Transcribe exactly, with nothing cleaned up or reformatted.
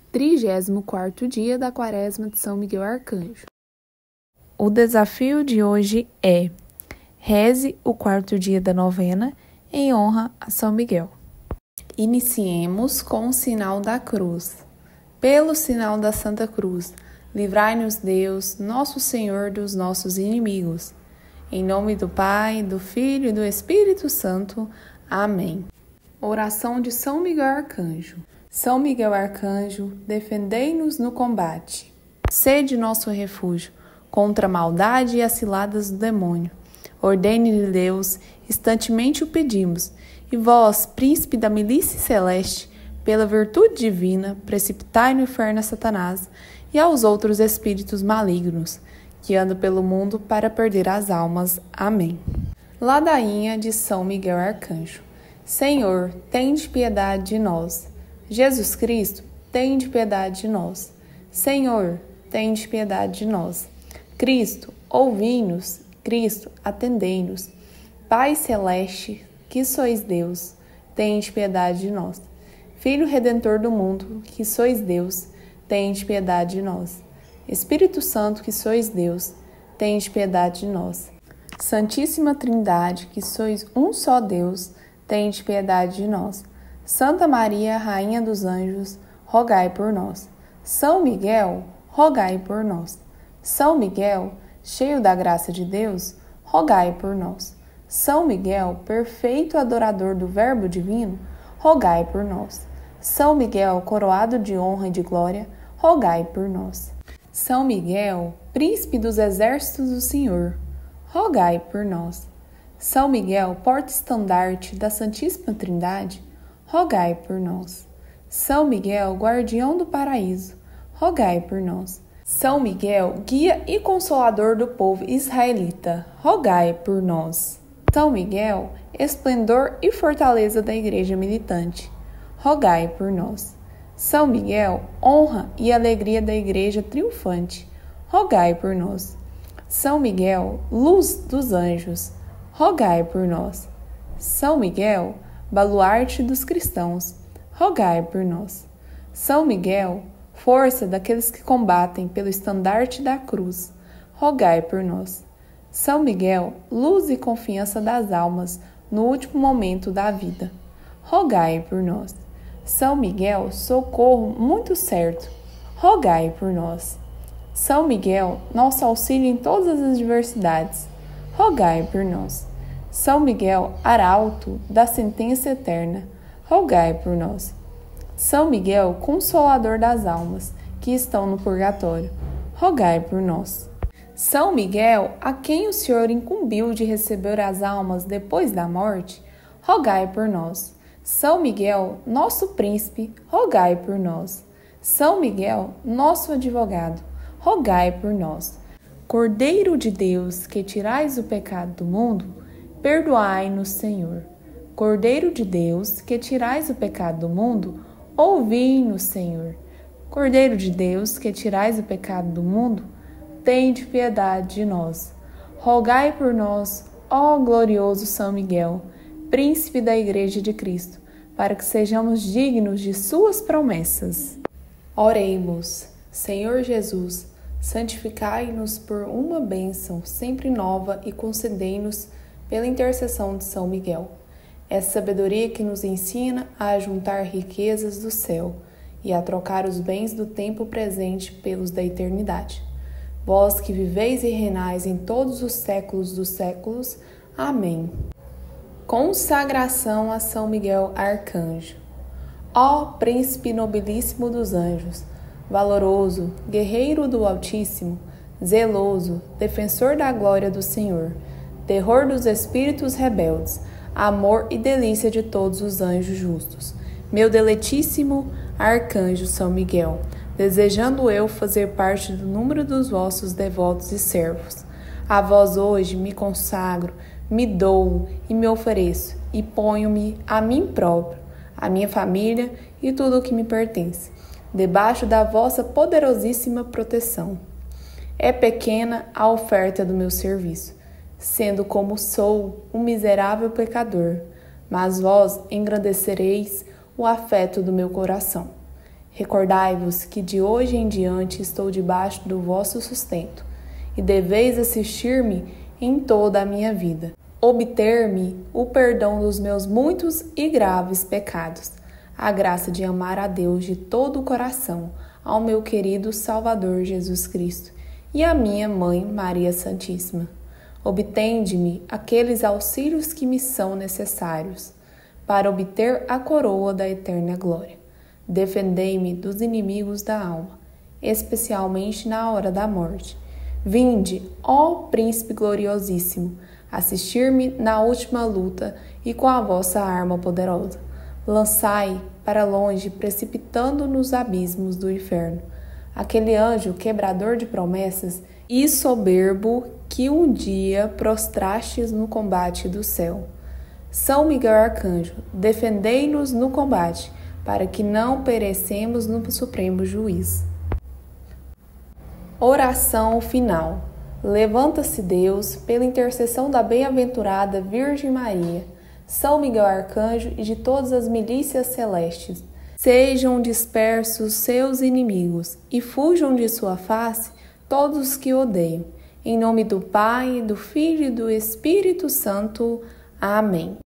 trigésimo quarto dia da Quaresma de São Miguel Arcanjo. O desafio de hoje é: reze o quarto dia da novena em honra a São Miguel. Iniciemos com o sinal da cruz. Pelo sinal da Santa Cruz, livrai-nos Deus, nosso Senhor, dos nossos inimigos. Em nome do Pai, do Filho e do Espírito Santo. Amém. Oração de São Miguel Arcanjo. São Miguel Arcanjo, defendei-nos no combate. Sede nosso refúgio contra a maldade e as ciladas do demônio. Ordene-lhe Deus, instantemente o pedimos, e vós, príncipe da milícia celeste, pela virtude divina, precipitai no inferno a Satanás e aos outros espíritos malignos, que andam pelo mundo para perder as almas. Amém. Ladainha de São Miguel Arcanjo. Senhor, tende piedade de nós. Jesus Cristo, tende piedade de nós. Senhor, tende piedade de nós. Cristo, ouvi-nos. Cristo, atendei-nos. Pai celeste, que sois Deus, tende piedade de nós. Filho Redentor do mundo, que sois Deus, tende piedade de nós. Espírito Santo, que sois Deus, tende piedade de nós. Santíssima Trindade, que sois um só Deus, tende piedade de nós. Santa Maria, Rainha dos Anjos, rogai por nós. São Miguel, rogai por nós. São Miguel, cheio da graça de Deus, rogai por nós. São Miguel, perfeito adorador do Verbo divino, rogai por nós. São Miguel, coroado de honra e de glória, rogai por nós. São Miguel, príncipe dos exércitos do Senhor, rogai por nós. São Miguel, porta-estandarte da Santíssima Trindade, rogai por nós. São Miguel, guardião do paraíso, rogai por nós. São Miguel, guia e consolador do povo israelita, rogai por nós. São Miguel, esplendor e fortaleza da Igreja militante, rogai por nós. São Miguel, honra e alegria da Igreja triunfante, rogai por nós. São Miguel, luz dos anjos, rogai por nós. São Miguel, baluarte dos cristãos, rogai por nós. São Miguel, força daqueles que combatem pelo estandarte da cruz, rogai por nós. São Miguel, luz e confiança das almas no último momento da vida, rogai por nós. São Miguel, socorro muito certo, rogai por nós. São Miguel, nosso auxílio em todas as adversidades, rogai por nós. São Miguel, arauto da sentença eterna, rogai por nós. São Miguel, consolador das almas que estão no purgatório, rogai por nós. São Miguel, a quem o Senhor incumbiu de receber as almas depois da morte, rogai por nós. São Miguel, nosso príncipe, rogai por nós. São Miguel, nosso advogado, rogai por nós. Cordeiro de Deus, que tirais o pecado do mundo, perdoai-nos, Senhor. Cordeiro de Deus, que tirais o pecado do mundo, ouvi-nos, Senhor. Cordeiro de Deus, que tirais o pecado do mundo, tende piedade de nós. Rogai por nós, ó glorioso São Miguel, príncipe da Igreja de Cristo, para que sejamos dignos de suas promessas. Oremos. Senhor Jesus, santificai-nos por uma bênção sempre nova e concedei-nos pela intercessão de São Miguel essa sabedoria que nos ensina a juntar riquezas do céu e a trocar os bens do tempo presente pelos da eternidade. Vós que viveis e reinais em todos os séculos dos séculos. Amém. Consagração a São Miguel Arcanjo. Ó príncipe nobilíssimo dos anjos, valoroso, guerreiro do Altíssimo, zeloso, defensor da glória do Senhor, terror dos espíritos rebeldes, amor e delícia de todos os anjos justos, meu deletíssimo Arcanjo São Miguel, desejando eu fazer parte do número dos vossos devotos e servos. A vós hoje me consagro, me dou e me ofereço, e ponho-me a mim próprio, a minha família e tudo o que me pertence, debaixo da vossa poderosíssima proteção. É pequena a oferta do meu serviço, sendo como sou um miserável pecador, mas vós engrandecereis o afeto do meu coração. Recordai-vos que de hoje em diante estou debaixo do vosso sustento, e deveis assistir-me em toda a minha vida, obter-me o perdão dos meus muitos e graves pecados, a graça de amar a Deus de todo o coração, ao meu querido Salvador Jesus Cristo e à minha Mãe Maria Santíssima. Obtende-me aqueles auxílios que me são necessários, para obter a coroa da eterna glória. Defendei-me dos inimigos da alma, especialmente na hora da morte. Vinde, ó Príncipe gloriosíssimo, assistir-me na última luta e com a vossa arma poderosa. Lançai para longe, precipitando nos abismos do inferno, aquele anjo quebrador de promessas e soberbo que um dia prostrastes no combate do céu. São Miguel Arcanjo, defendei-nos no combate, para que não perecemos no supremo juízo. Oração final. Levanta-se Deus, pela intercessão da bem-aventurada Virgem Maria, São Miguel Arcanjo e de todas as milícias celestes. Sejam dispersos seus inimigos e fujam de sua face todos os que odeiam. Em nome do Pai, do Filho e do Espírito Santo. Amém.